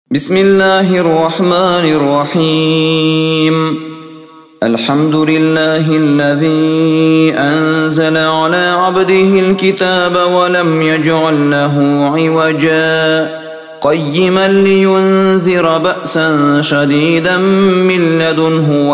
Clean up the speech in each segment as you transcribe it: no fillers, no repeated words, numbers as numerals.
بسم الله الرحمن الرحيم. الحمد لله الذي أنزل على عبده الكتاب ولم يجعل له عوجا قيما لينذر بأسا شديدا من لدنه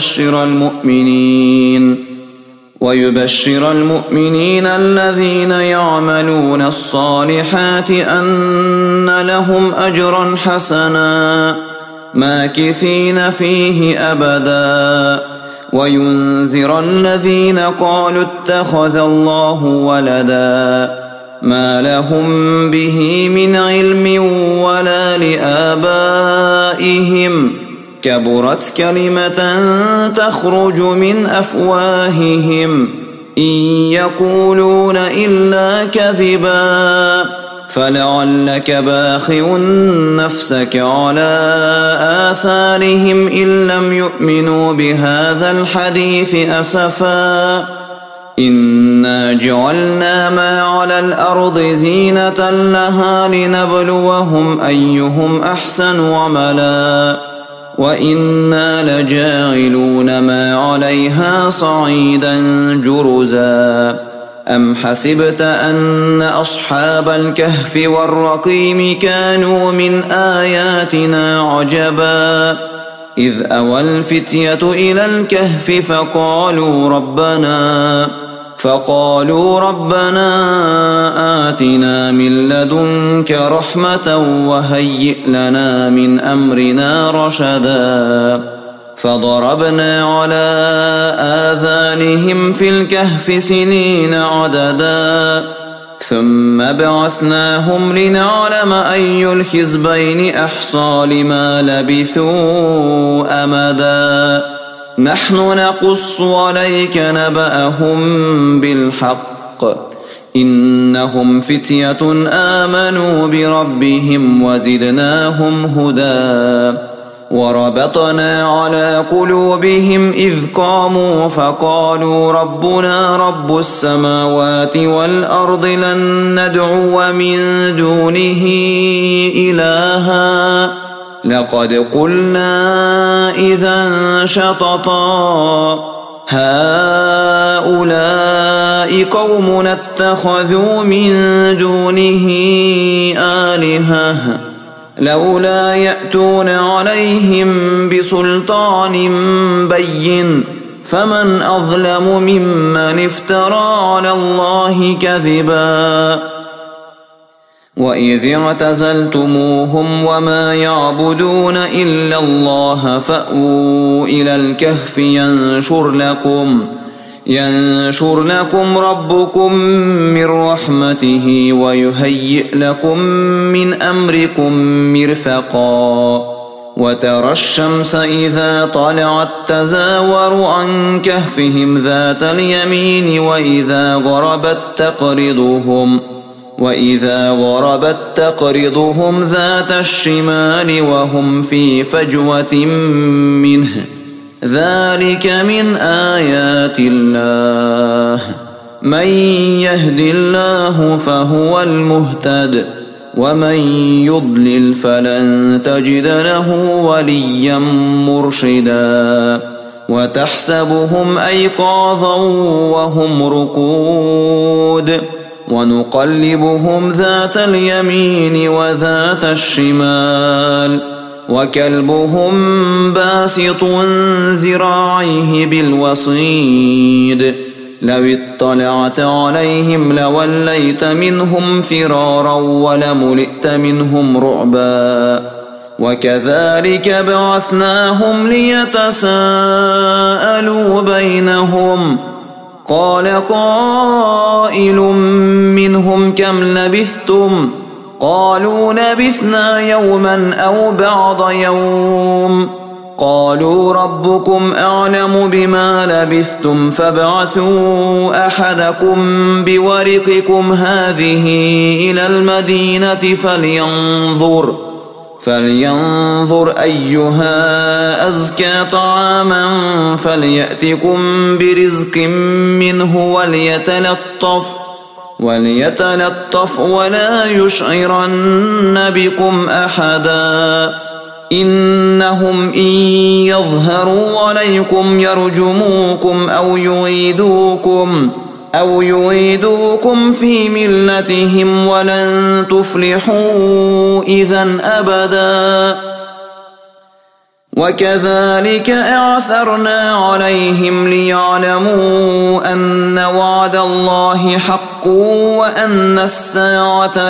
ويبشر المؤمنين الذين يعملون الصالحات أن لهم أجرا حسنا ماكثين فيه أبدا وينذر الذين قالوا اتخذ الله ولدا ما لهم به من علم ولا لآبائهم كبرت كلمة تخرج من أفواههم إن يقولون إلا كذبا فلعلك باخع نفسك على آثارهم إن لم يؤمنوا بهذا الحديث أسفا إنا جعلنا ما على الأرض زينة لها لنبلوهم أيهم أحسن عملا وإنا لجاعلون ما عليها صعيدا جرزا أم حسبت أن أصحاب الكهف والرقيم كانوا من آياتنا عجبا إذ أوى الفتية إلى الكهف فقالوا ربنا آتنا من لدنك رحمة وهيئ لنا من أمرنا رشدا فضربنا على آذانهم في الكهف سنين عددا ثم بعثناهم لنعلم أي الحزبين أحصى لما لبثوا أمدا نحن نقص عليك نبأهم بالحق إنهم فتية آمنوا بربهم وزدناهم هدى وربطنا على قلوبهم إذ قاموا فقالوا ربنا رب السماوات والأرض لن ندعو من دونه إلها لقد قلنا إذا شططا هؤلاء قوم اتخذوا من دونه آلهة لولا يأتون عليهم بسلطان بين فمن أظلم ممن افترى على الله كذبا وإذ اعتزلتموهم وما يعبدون إلا الله فأووا إلى الكهف ينشر لكم ربكم من رحمته ويهيئ لكم من أمركم مرفقا وترى الشمس إذا طلعت تزاور عن كهفهم ذات اليمين وإذا غربت تقرضهم ذات الشمال وهم في فجوة منه ذلك من آيات الله من يهد الله فهو المهتد ومن يضلل فلن تجد له وليا مرشدا وتحسبهم أيقاظا وهم رقود ونقلبهم ذات اليمين وذات الشمال وكلبهم باسط ذراعيه بالوصيد لو اطلعت عليهم لوليت منهم فرارا ولملئت منهم رعبا وكذلك بعثناهم ليتساءلوا بينهم قال قائل منهم كم لبثتم قالوا لبثنا يوما أو بعض يوم قالوا ربكم أعلم بما لبثتم فابعثوا أحدكم بورقكم هذه إلى المدينة فلينظر أيها أزكى طعاما فليأتكم برزق منه وليتلطف ولا يشعرن بكم أحدا إنهم إن يظهروا عليكم يرجموكم أو يعيدوكم في ملتهم ولن تفلحوا إذا أبدا وكذلك أعثرنا عليهم ليعلموا أن وعد الله حق وأن الساعة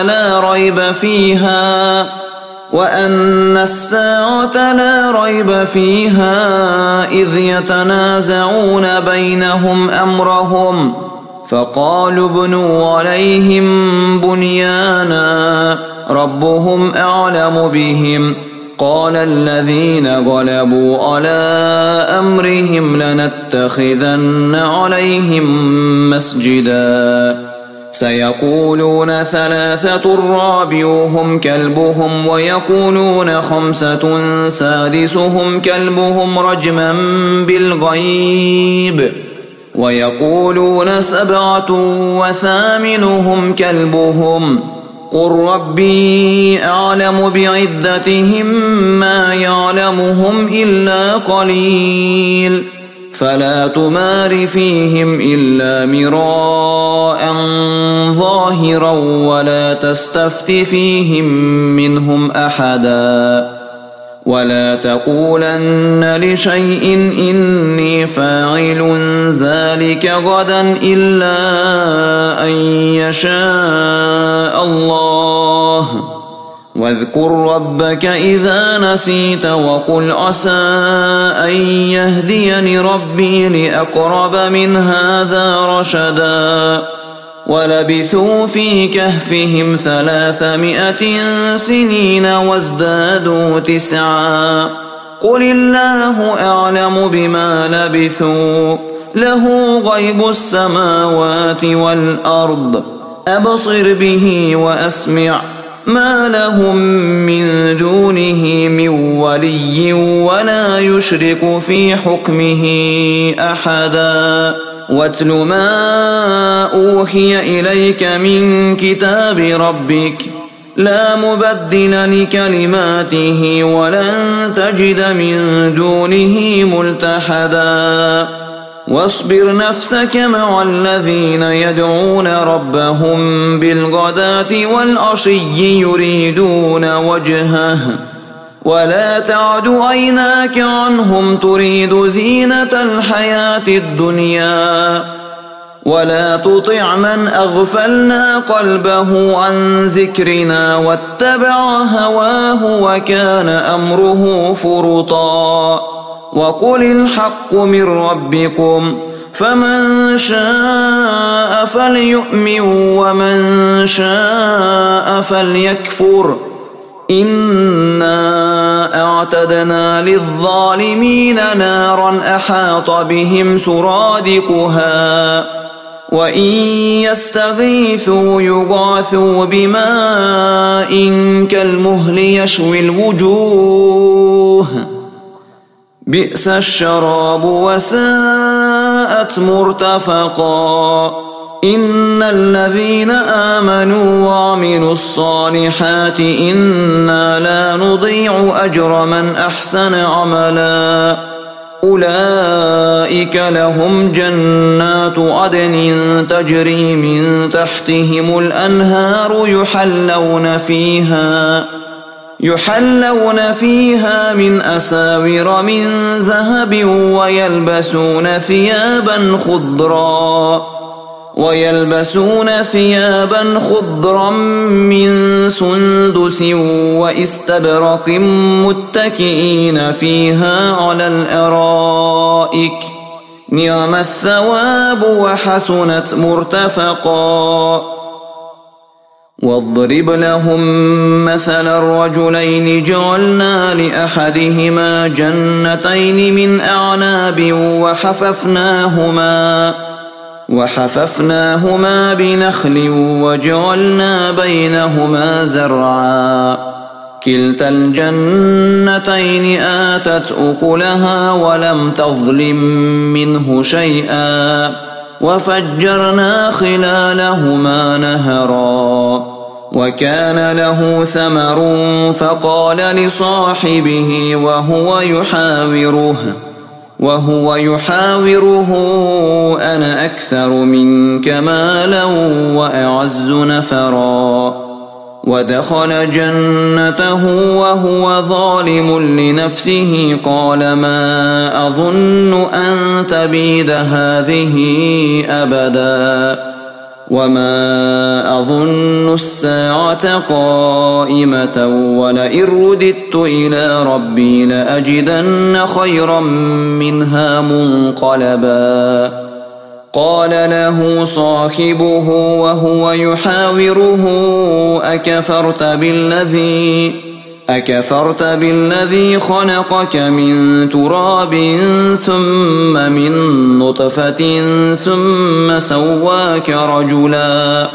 لا ريب فيها إذ يتنازعون بينهم أمرهم فقالوا ابنوا عليهم بنيانا ربهم أعلم بهم قال الذين غلبوا على أمرهم لنتخذن عليهم مسجدا سيقولون ثلاثة رابعهم كلبهم ويقولون خمسة سادسهم كلبهم رجما بالغيب ويقولون سبعة وثامنهم كلبهم قل ربي أعلم بعدتهم ما يعلمهم إلا قليل فلا تمار فيهم إلا مراء ظاهرا ولا تستفت فيهم منهم أحدا ولا تقولن لشيء إني فاعل ذلك غدا إلا أن يشاء الله واذكر ربك إذا نسيت وقل عسى أن يهديني ربي لأقرب من هذا رشدا ولبثوا في كهفهم 300 سنين وازدادوا 9 قل الله أعلم بما لبثوا له غيب السماوات والأرض أبصر به وأسمع ما لهم من دونه من ولي ولا يشرك في حكمه أحدا واتل ما أوحي إليك من كتاب ربك لا مبدل لكلماته ولن تجد من دونه ملتحدا واصبر نفسك مع الذين يدعون ربهم بالغداة والعشي يريدون وجهه ولا تعد عيناك عنهم تريد زينة الحياة الدنيا ولا تطع من أغفلنا قلبه عن ذكرنا واتبع هواه وكان أمره فرطا وقل الحق من ربكم فمن شاء فليؤمن ومن شاء فليكفر إنا أعتدنا للظالمين نارا أحاط بهم سرادقها وإن يستغيثوا يغاثوا بماء كالمهل يشوي الوجوه بئس الشراب وساءت مرتفقا إن الذين آمنوا وعملوا الصالحات إنا لا نضيع أجر من أحسن عملا أولئك لهم جنات عدن تجري من تحتهم الأنهار يحلون فيها من أساور من ذهب ويلبسون ثيابا خضرا من سندس واستبرق متكئين فيها على الأرائك نعم الثواب وحسنت مرتفقا واضرب لهم مثل الرجلين جعلنا لأحدهما جنتين من أعناب وحففناهما بنخل وجعلنا بينهما زرعا كلتا الجنتين آتت أكلها ولم تظلم منه شيئا وفجرنا خلالهما نهرا وكان له ثمر فقال لصاحبه وهو يحاوره أنا أكثر منك مالا وأعز نفرا ودخل جنته وهو ظالم لنفسه قال ما أظن أن تبيد هذه أبدا وما أظن الساعة قائمة ولئن رددت إلى ربي لأجدن خيرا منها منقلبا قال له صاحبه وهو يحاوره أكفرت بالذي خلقك من تراب ثم من نطفة ثم سواك رجلا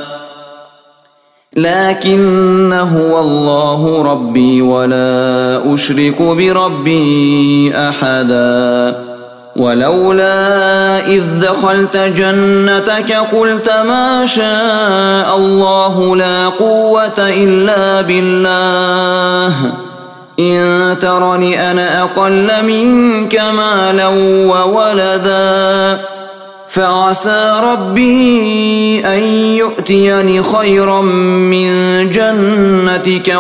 لكن هو الله ربي ولا أشرك بربي أحدا ولولا إذ دخلت جنتك قلت ما شاء الله لا قوة إلا بالله إن ترني أنا أقل منك مالا وولدا فعسى ربي أن يؤتيني خيرا من جنتك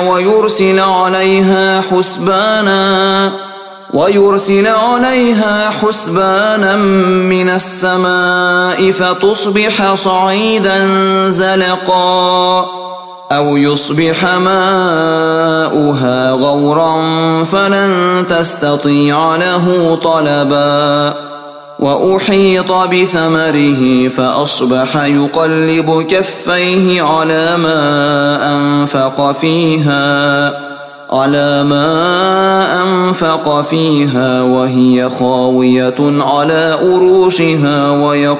ويرسل عليها حسبانا من السماء فتصبح صعيدا زلقا أو يصبح ماؤها غورا فلن تستطيع له طلبا وأحيط بثمره فأصبح يقلب كفيه على ما أنفق فيها وهي خاوية على أروشها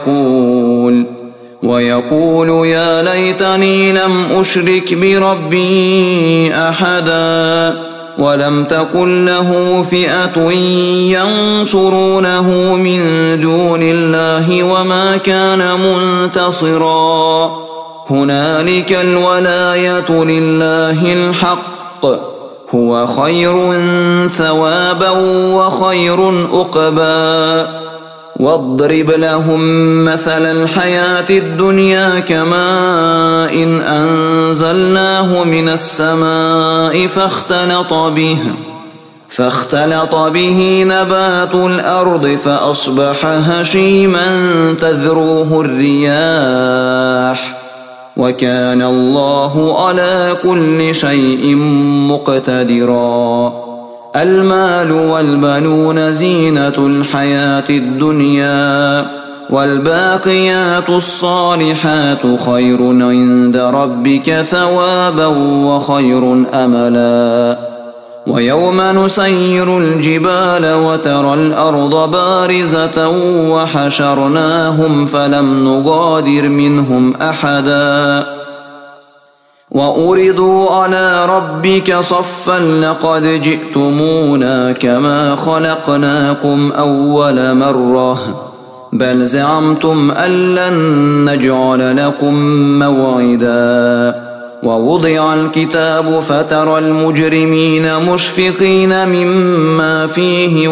ويقول يا ليتني لم أشرك بربي أحدا ولم تكن له فئة ينصرونه من دون الله وما كان منتصرا هنالك الولاية لله الحق هو خير ثوابا وخير عقبا واضرب لهم مثل الحياة الدنيا كماء إن أنزلناه من السماء فاختلط به نبات الأرض فأصبح هشيما تذروه الرياح وكان الله على كل شيء مقتدرا المال والبنون زينة الحياة الدنيا والباقيات الصالحات خير عند ربك ثوابا وخير أملا ويوم نسير الجبال وترى الأرض بارزة وحشرناهم فلم نغادر منهم أحدا وأردوا على ربك صفا لقد جئتمونا كما خلقناكم أول مرة بل زعمتم أن لن نجعل لكم موعدا ووضع الكتاب فترى المجرمين مشفقين مما فيه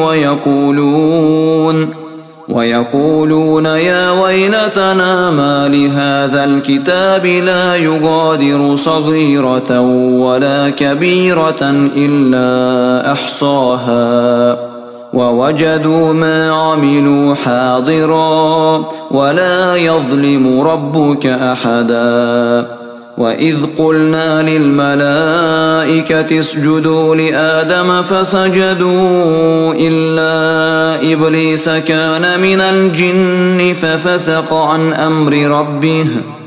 ويقولون يا ويلتنا ما لهذا الكتاب لا يغادر صغيرة ولا كبيرة إلا أحصاها ووجدوا ما عملوا حاضرا ولا يظلم ربك أحدا وإذ قلنا للملائكة اسجدوا لآدم فسجدوا إلا إبليس كان من الجن ففسق عن أمر ربه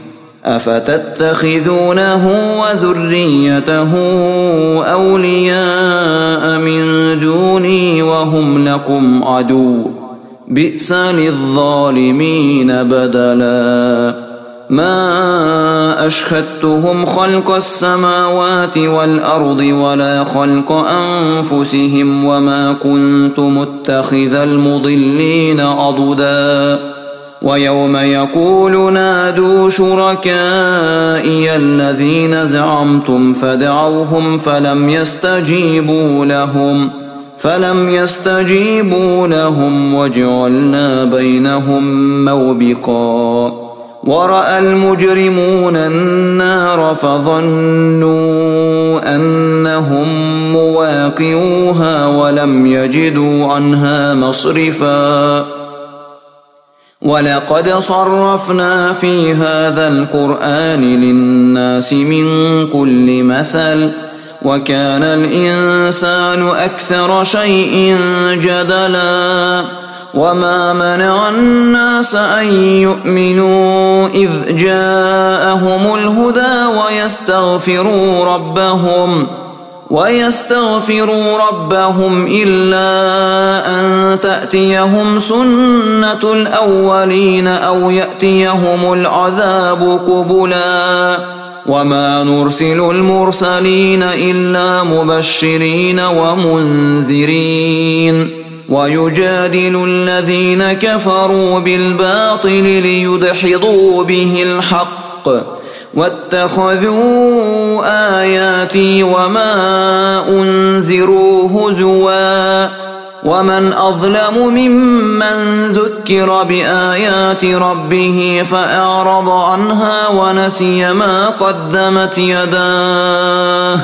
أفتتخذونه وذريته أولياء من دوني وهم لكم عدو بئس للظالمين بدلا ما أشهدتهم خلق السماوات والأرض ولا خلق أنفسهم وما كنت متخذ المضلين عضدا ويوم يقول نادوا شركائي الذين زعمتم فدعوهم فلم يستجيبوا لهم وجعلنا بينهم موبقا ورأى المجرمون النار فظنوا أنهم مواقعوها ولم يجدوا عنها مصرفا ولقد صرفنا في هذا القرآن للناس من كل مثل وكان الإنسان أكثر شيء جدلا وما منع الناس أن يؤمنوا إذ جاءهم الهدى ويستغفروا ربهم إلا أن تأتيهم سنة الأولين أو يأتيهم العذاب قبلا وما نرسل المرسلين إلا مبشرين ومنذرين ويجادل الذين كفروا بالباطل ليدحضوا به الحق واتخذوا آياتي وما أنذروا هزوا ومن أظلم ممن ذكر بآيات ربه فأعرض عنها ونسي ما قدمت يداه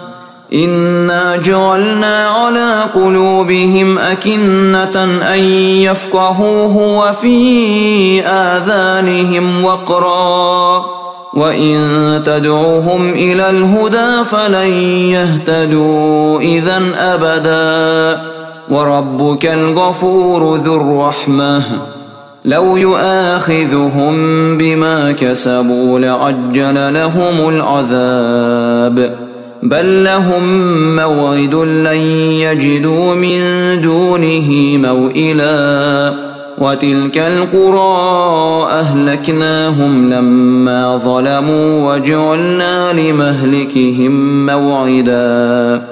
إنا جعلنا على قلوبهم أكنة أن يفقهوه وفي آذانهم وقرا وإن تدعوهم إلى الهدى فلن يهتدوا إذن أبدا وربك الغفور ذو الرحمة لو يؤاخذهم بما كسبوا لعجل لهم العذاب بل لهم موعد لن يجدوا من دونه موئلا وتلك القرى أهلكناهم لما ظلموا وجعلنا لمهلكهم موعدا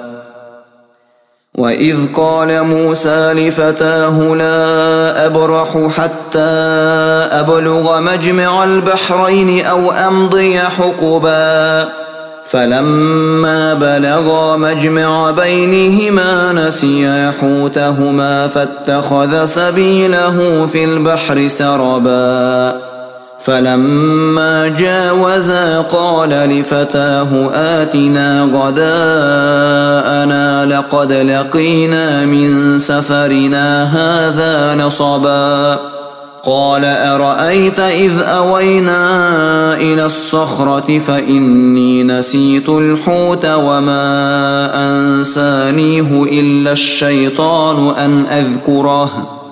وإذ قال موسى لفتاه لا أبرح حتى أبلغ مجمع البحرين أو أمضي حقبا فلما بلغا مجمع بينهما نسيا حوتهما فاتخذ سبيله في البحر سربا فلما جاوزا قال لفتاه آتنا غداءنا لقد لقينا من سفرنا هذا نصبا قال أرأيت إذ أوينا إلى الصخرة فإني نسيت الحوت وما أنسانيه إلا الشيطان أن أذكره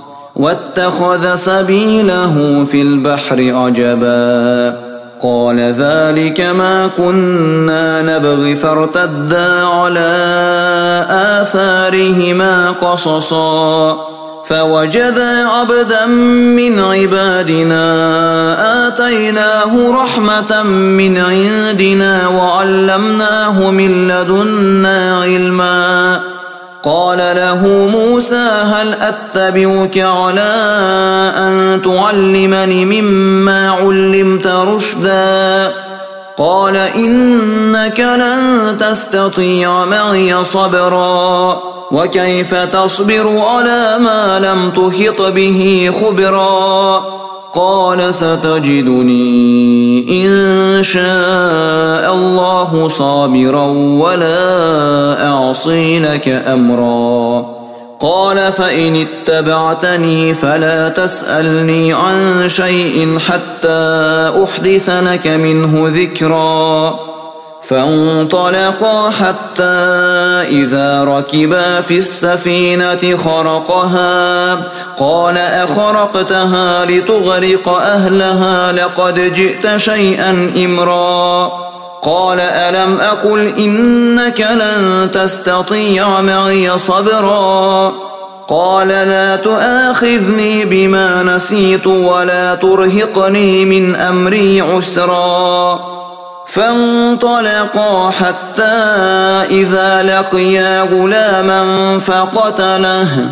واتخذ سبيله في البحر عجبا قال ذلك ما كنا نبغي فارتدا على آثارهما قصصا فوجدا عبدا من عبادنا آتيناه رحمة من عندنا وعلمناه من لدنا علما قال له موسى هل أتبعك على أن تعلمني مما علمت رشدا قال إنك لن تستطيع معي صبرا وكيف تصبر على ما لم تحط به خبرا قال ستجدني إن شاء الله صابرا ولا أعصي لك أمرا قال فإن اتبعتني فلا تسألني عن شيء حتى أحدث لك منه ذكرا فانطلقا حتى إذا ركبا في السفينة خرقها قال أخرقتها لتغرق أهلها لقد جئت شيئا إمرا قال ألم أقل إنك لن تستطيع معي صبرا قال لا تؤاخذني بما نسيت ولا ترهقني من أمري عسرا فانطلقا حتى إذا لقيا غلاما فقتله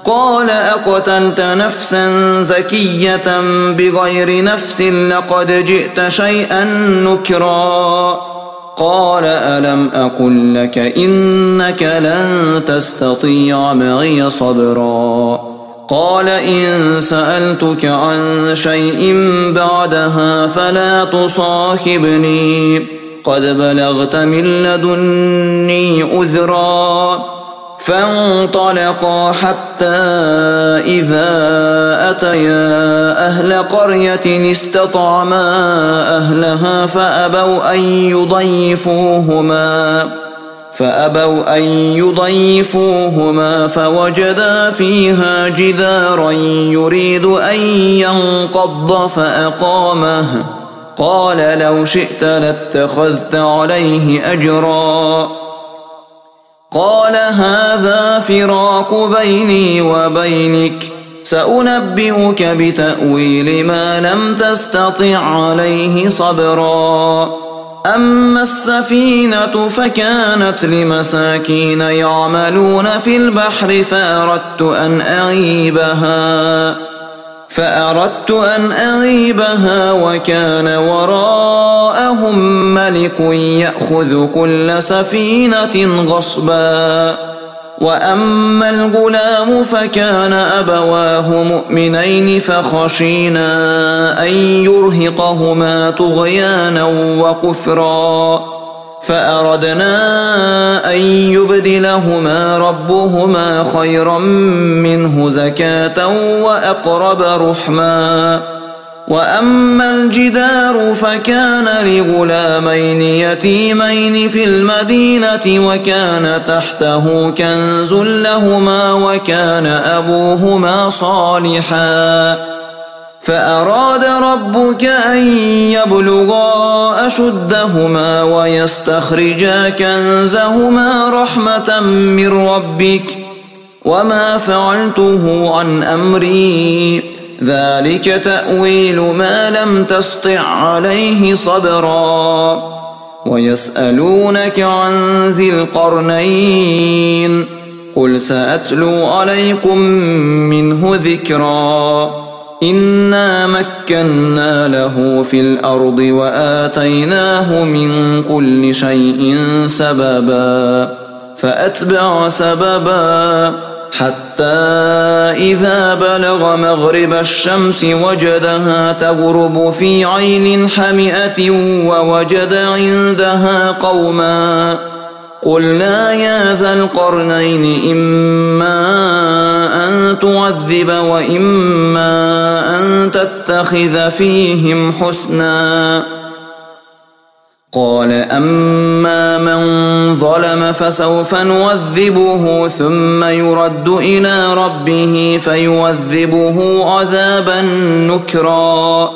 قال أقتلت نفسا زكية بغير نفس لقد جئت شيئا نكرا قال ألم أقل لك إنك لن تستطيع معي صبرا قال إن سألتك عن شيء بعدها فلا تصاحبني قد بلغت من لدني عذرا فانطلقا حتى إذا أتيا أهل قرية استطعما أهلها فأبوا أن يضيفوهما فوجدا فيها جدارا يريد أن ينقض فأقامه قال لو شئت لاتخذت عليه أجرا قال هذا فراق بيني وبينك سأنبئك بتأويل ما لم تستطع عليه صبرا أما السفينة فكانت لمساكين يعملون في البحر فأردت أن أعيبها وكان وراءهم ملك يأخذ كل سفينة غصبا وأما الغلام فكان أبواه مؤمنين فخشينا أن يرهقهما طغيانا وكفرا فأردنا أن يبدلهما ربهما خيرا منه زكاة وأقرب رحما وأما الجدار فكان لغلامين يتيمين في المدينة وكان تحته كنز لهما وكان أبوهما صالحا فأراد ربك أن يبلغا أشدهما ويستخرجا كنزهما رحمة من ربك وما فعلته عن أمري ذلك تأويل ما لم تسطع عليه صبرا ويسألونك عن ذي القرنين قل سأتلو عليكم منه ذكرا إنا مكنا له في الأرض وآتيناه من كل شيء سببا فأتبع سببا حتى إذا بلغ مغرب الشمس وجدها تغرب في عين حمئة ووجد عندها قوما قلنا يا ذا القرنين إما أن تعذب وإما أن تتخذ فيهم حسنا قال أما من ظلم فسوف نعذبه ثم يرد إلى ربه فيعذبه عذابا نكرا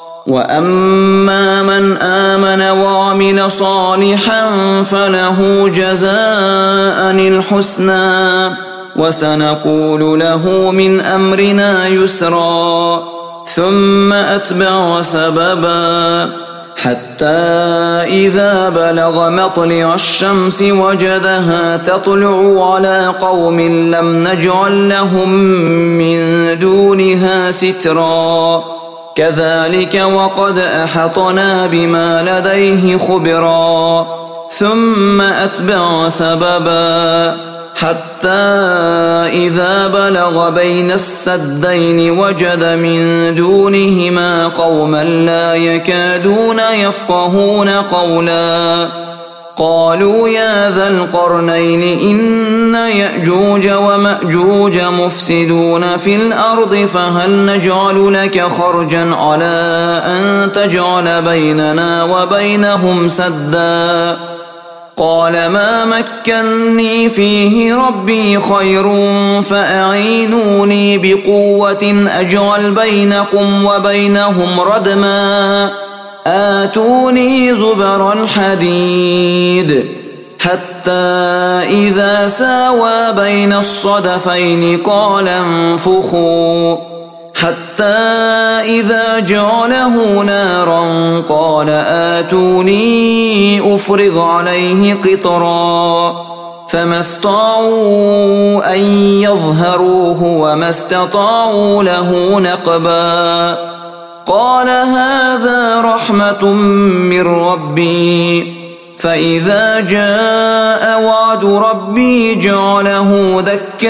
وأما من آمن وعمل صالحا فله جزاء الحسنى وسنقول له من أمرنا يسرا ثم أتبع سببا حتى إذا بلغ مطلع الشمس وجدها تطلع على قوم لم نجعل لهم من دونها سترا كذلك وقد أحطنا بما لديه خبرا ثم أتبع سببا حتى إذا بلغ بين السدين وجد من دونهما قوما لا يكادون يفقهون قولا قالوا يا ذا القرنين إن يأجوج ومأجوج مفسدون في الأرض فهل نجعل لك خرجا على أن تجعل بيننا وبينهم سدا قال ما مكني فيه ربي خير فأعينوني بقوة أجعل بينكم وبينهم ردما آتوني زبر الحديد حتى إذا ساوى بين الصدفين قال انفخوا حتى إذا جعله نارا قال آتوني أفرغ عليه قطرا فما استطاعوا أن يظهروه وما استطاعوا له نقبا قال هذا رحمة من ربي فإذا جاء وعد ربي جعله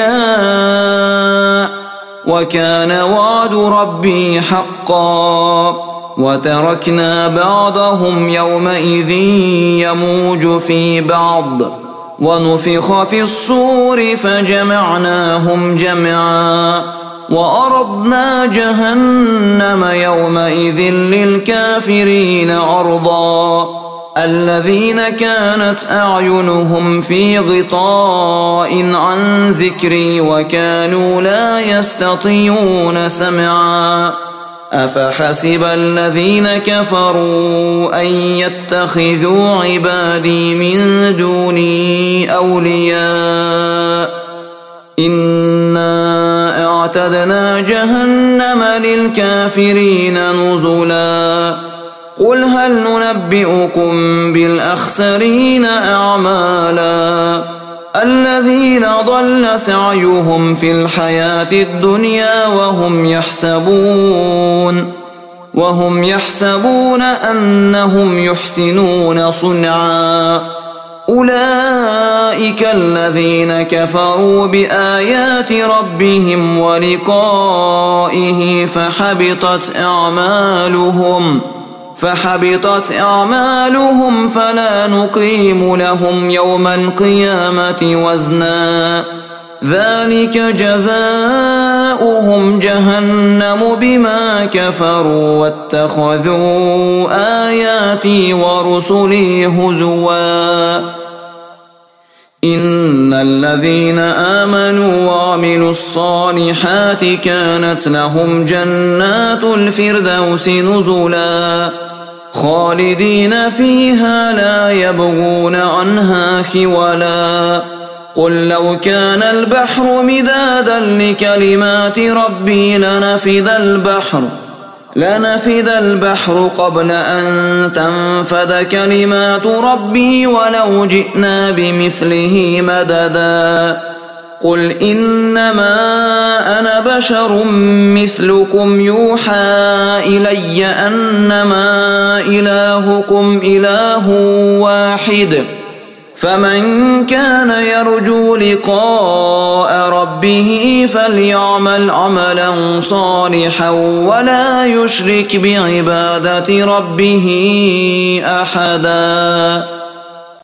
دكا وكان وعد ربي حقا وتركنا بعضهم يومئذ يموج في بعض ونفخ في الصور فجمعناهم جمعا وأرضنا جهنم يومئذ للكافرين عرضا الذين كانت أعينهم في غطاء عن ذكري وكانوا لا يستطيعون سمعا أفحسب الذين كفروا أن يتخذوا عبادي من دوني أولياء إنا أعتدنا جهنم للكافرين نزلا قل هل ننبئكم بالأخسرين أعمالا الذين ضل سعيهم في الحياة الدنيا وهم يحسبون أنهم يحسنون صنعا أولئك الذين كفروا بآيات ربهم ولقائه فحبطت أعمالهم فلا نقيم لهم يوم القيامة وزنا ذلك جزاؤهم جهنم بما كفروا واتخذوا آياتي ورسلي هزوا إن الذين آمنوا وعملوا الصالحات كانت لهم جنات الفردوس نزلا خالدين فيها لا يبغون عنها حولا قل لو كان البحر مدادا لكلمات ربي لنفد البحر قبل أن تنفد كلمات ربي ولو جئنا بمثله مددا قل إنما أنا بشر مثلكم يوحى إلي أنما إلهكم إله واحد فمن كان يرجو لقاء ربه فليعمل عملا صالحا ولا يشرك بعبادة ربه أحدا.